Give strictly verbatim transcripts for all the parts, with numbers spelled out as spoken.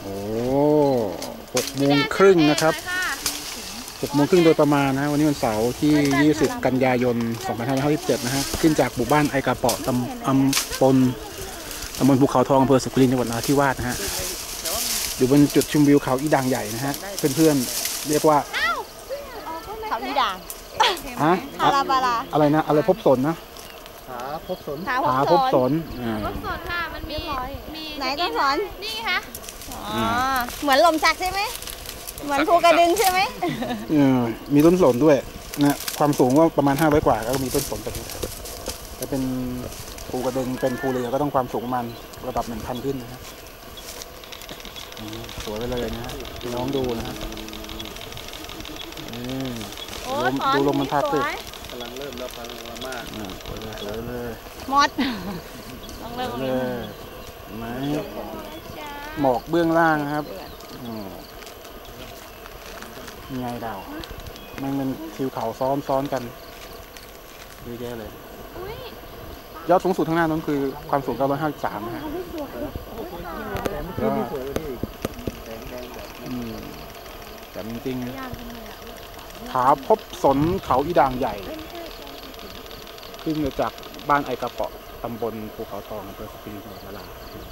โอ้หกโมงครึ่งนะครับหกโมงครึ่งโดยประมาณนะวันนี้วันเสาร์ที่ยี่สิบกันยายนสองพันห้าร้อยห้าสิบเจ็ดนะฮะขึ้นจากหมู่บ้านไอกาเปาะตำอำบลตำบลภูเขาทองอำเภอสุขลินจังหวัดนราธิวาสนะฮะอยู่บนจุดชมวิวเขาอีด่างใหญ่นะฮะเพื่อนๆเรียกว่าเขาอีด่างฮะคาราบาลาอะไรนะอะไรพบสนนะหาพบสนหาพบสนพบสนค่ะมันมีมีไหนต้นสนนี่ค่ะอ๋อเหมือนลมชักใช่ไหมเหมือนภูกระดึงใช่ไหมเออมีต้นสนด้วยนะความสูงก็ประมาณห้าร้อยกว่าก็มีต้นสนแบบนี้แต่เป็นภูกระดึงเป็นภูเรือก็ต้องความสูงประมาณระดับหนึ่งพันขึ้นนะฮะสวยไปเลยนะฮะน้องดูนะฮะดูลมมันพัดด้วยกำลังเริ่มแล้วพลังมากสวยเลยสวยเลยมดต้องเริ่มเลยไหมหมอกเบื้องล่างครับยังไงดาวมันเป็นทิวเขาซ้อนซ้อนกันเยอะแยะเลยยอดสูงสุดข้างหน้านั้นคือความสูงเก้าร้อยห้าสิบสามนะฮะก็แต่จริงๆผาพบสนเขาอีด่างใหญ่ขึ้นมาจากบ้านไอกระเปาะตำบลภูเขาทองอำเภอสุขลินจังหวัดนราธิวาส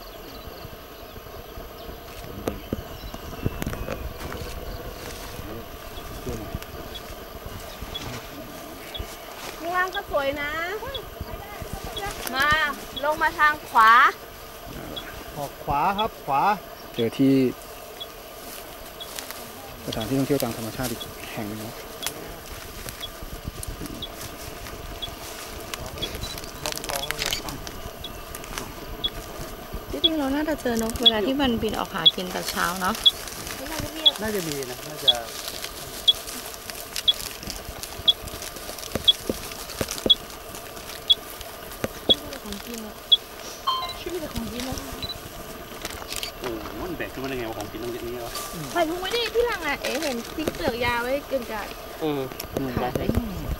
ข้างล่างก็สวยนะมาลงมาทางขวาออกขวาครับขวาเจอที่สถานที่ท่องเที่ยวทางธรรมชาติอีกแห่งนึงนะจริงๆเราน่าจะเจอนกเวลาที่มันบินออกหากินแต่เช้าเนาะน่าจะมีนะน่าจะของกินอะชื่อแต่ของกินนะโอ้มันแบกขึ้นมาได้ไงว่าของกินต้องเยอะนี้วะใส่ถุงไว้ดิที่หลังอ่ะเอ๋เห็นทิ้งเปลือกยาไว้เกินกันเออขาดไป